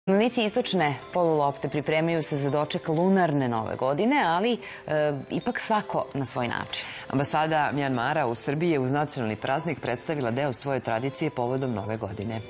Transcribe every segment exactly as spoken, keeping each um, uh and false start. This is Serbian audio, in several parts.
Stanovnici istočne polulopte pripremaju se za doček lunarne nove godine, ali e, ipak svako na svoj način. Ambasada Mjanmara u Srbiji je uz nacionalni praznik predstavila deo svoje tradicije povodom nove godine.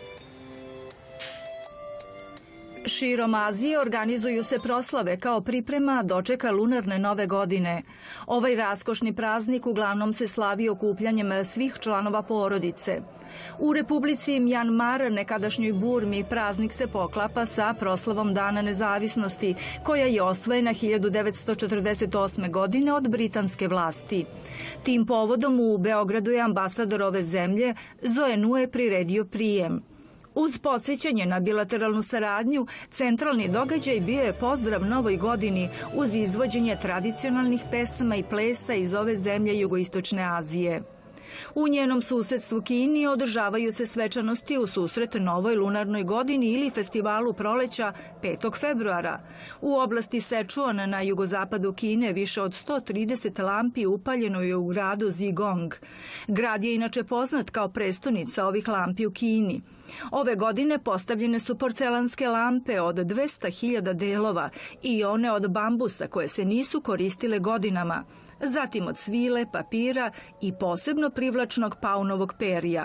Širom Azije organizuju se proslave kao priprema dočeka lunarne nove godine. Ovaj raskošni praznik uglavnom se slavi okupljanjem svih članova porodice. U Republici Mjanmar, nekadašnjoj Burmi, praznik se poklapa sa proslavom Dana nezavisnosti, koja je osvojena hiljadu devetsto četrdeset osme. godine od britanske vlasti. Tim povodom u Beogradu je ambasador ove zemlje Zoe Nue priredio prijem. Uz podsjećanje na bilateralnu saradnju, centralni događaj bio je pozdrav novoj godini uz izvođenje tradicionalnih pesama i plesa iz ove zemlje jugoistočne Azije. U njenom susedstvu Kini održavaju se svečanosti u susret novoj lunarnoj godini ili festivalu proleća petog februara. U oblasti Sečuan na jugozapadu Kine više od sto trideset lampi upaljeno je u gradu Zigong. Grad je inače poznat kao prestonica ovih lampi u Kini. Ove godine postavljene su porcelanske lampe od dvesta hiljada delova i one od bambusa koje se nisu koristile godinama, zatim od svile, papira i posebno privlačnog paunovog perja.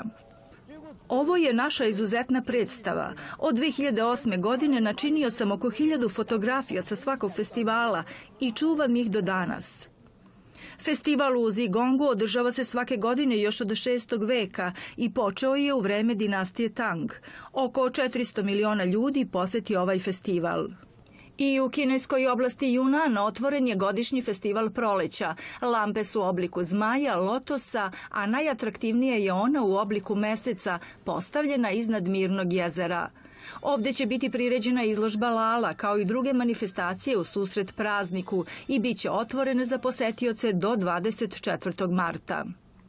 Ovo je naša izuzetna predstava. Od dve hiljade osme. godine načinio sam oko hiljadu fotografija sa svakog festivala i čuvam ih do danas. Festival u Zigongu održava se svake godine još od šestog veka i počeo je u vreme dinastije Tang. Oko četiristo miliona ljudi poseti ovaj festival. I u kineskoj oblasti Junan otvoren je godišnji festival proleća. Lampe su u obliku zmaja, lotosa, a najatraktivnija je ona u obliku meseca, postavljena iznad mirnog jezera. Ovde će biti priređena izložba lala, kao i druge manifestacije u susret prazniku i bit će otvorene za posetioce do dvadeset četvrtog marta.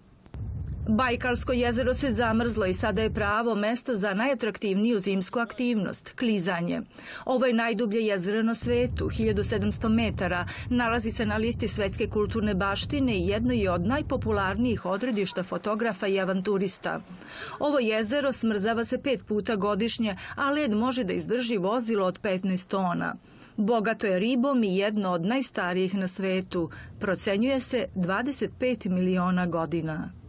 Bajkalsko jezero se zamrzlo i sada je pravo mesto za najatraktivniju zimsku aktivnost – klizanje. Ovo je najdublje jezero na svetu, hiljadu sedamsto metara, nalazi se na listi svetske kulturne baštine i jedno je od najpopularnijih odredišta fotografa i avanturista. Ovo jezero smrzava se pet puta godišnje, a led može da izdrži vozilo od petnaest tona. Bogato je ribom i jedno od najstarijih na svetu. Procenjuje se dvadeset pet miliona godina.